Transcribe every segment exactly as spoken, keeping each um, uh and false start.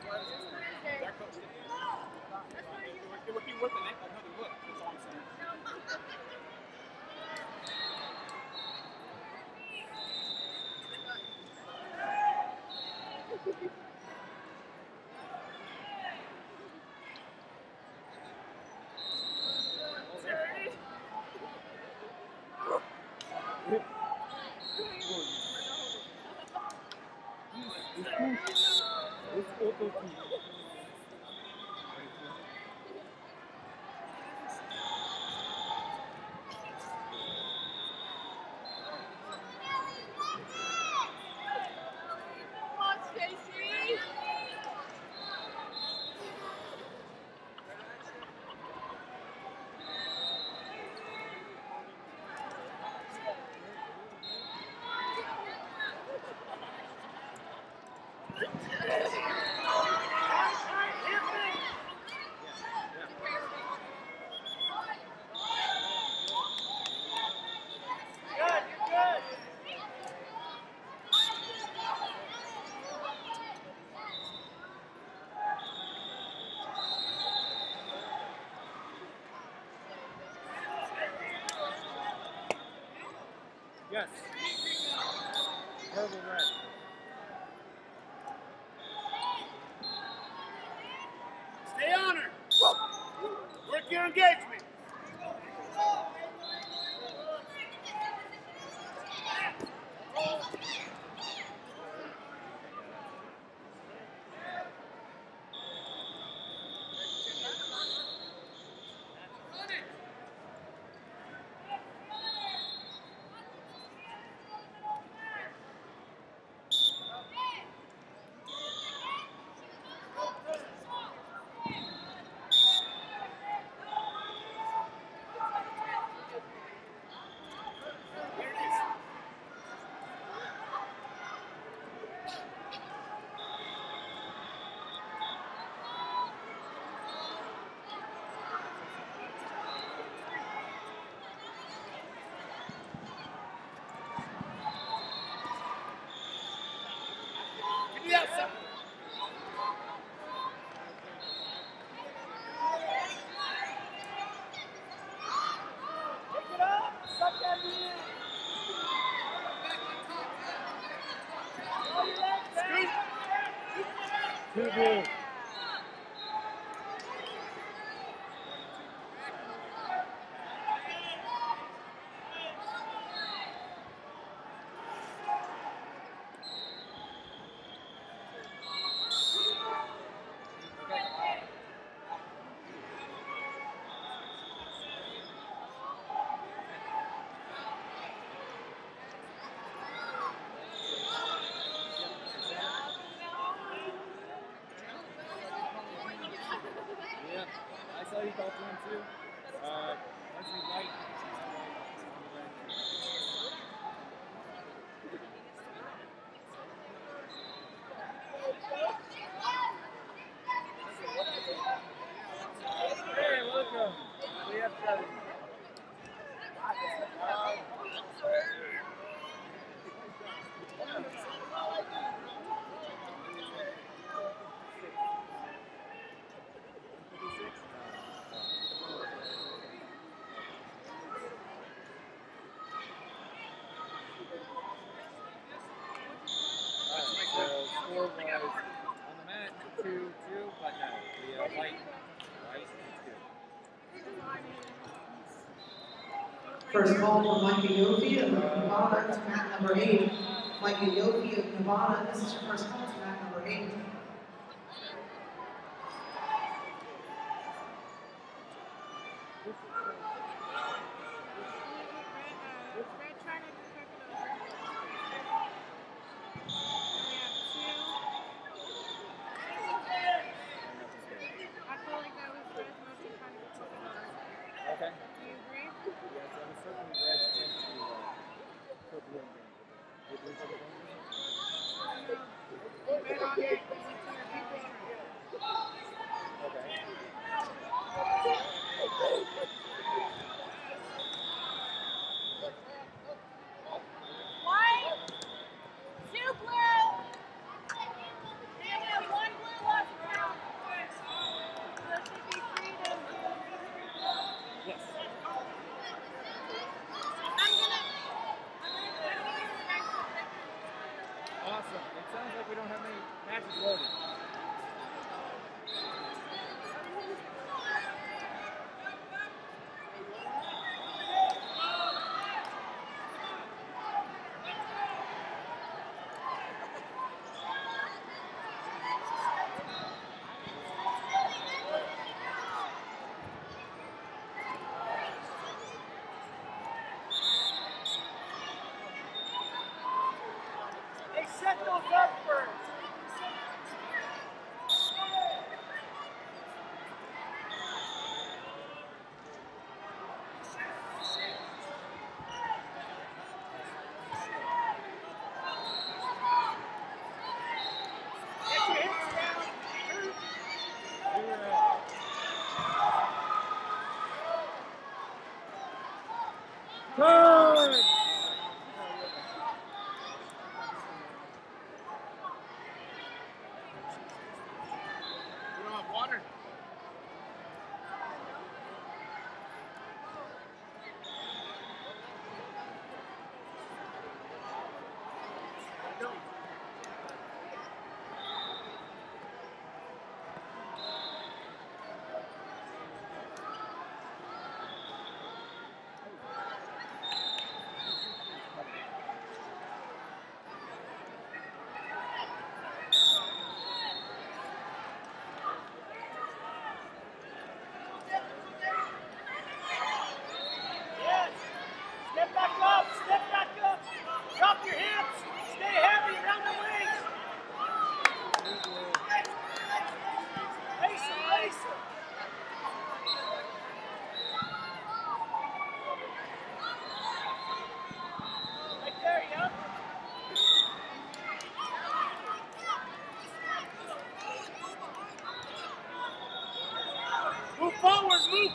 That coach did. It would be worth another look. That's all I'm saying. Yes. Purple red. Stay on her. Work your engagement. Yes, sir. Pick it up. Suck that in. Too good. I saw you call one too. Uh, Leslie White. Hey, welcome. We have seven. Score was on the mat two two, but no, the uh, white, white two. First call for Micah Yofi of Nevada to mat number eight. Micah Yofi of Nevada, this is your first call to mat number eight. Okay. Do you agree? Yes, I'm certainly glad to get to uh, purple and green. Red on it.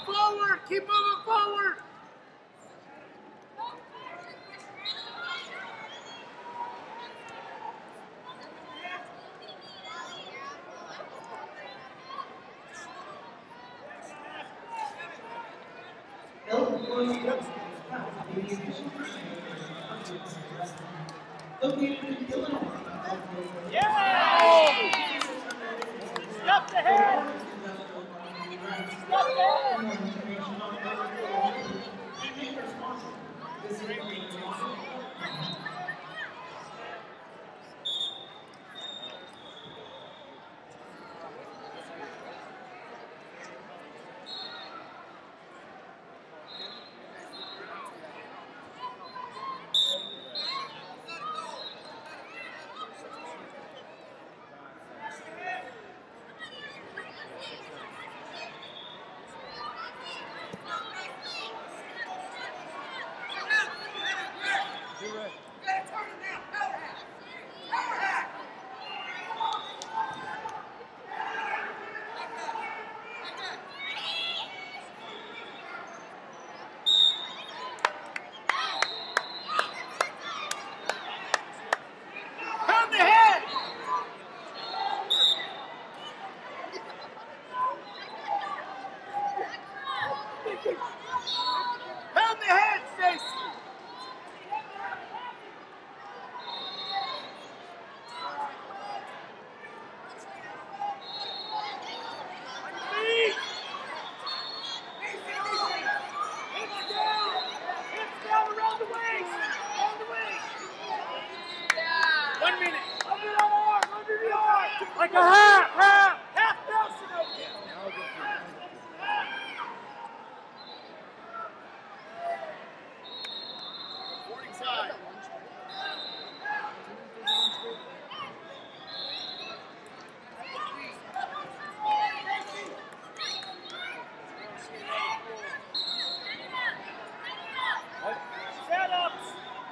forward! Keep moving forward! Yeah! Stop the head! Stop the head! Pound the head, Stacy! Hips down! Hips down around the waist! Around the waist! One minute! Under the arm! Under the arm! Like a half! Half! Half Nelson over here! Side. Set-ups.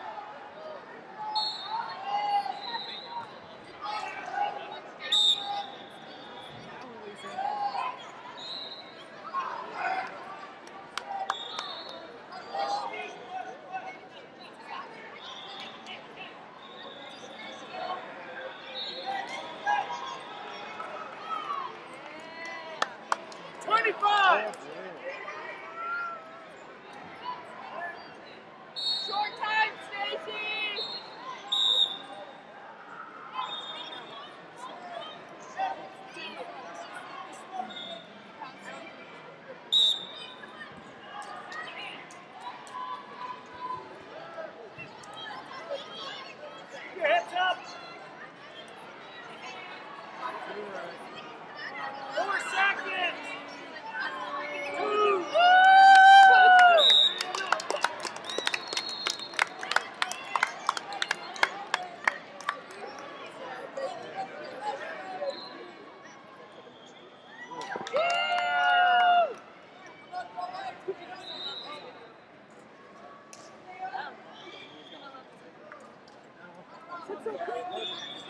twenty-five! Short time, Stacy! Your hips up! Four seconds! Two! It's okay.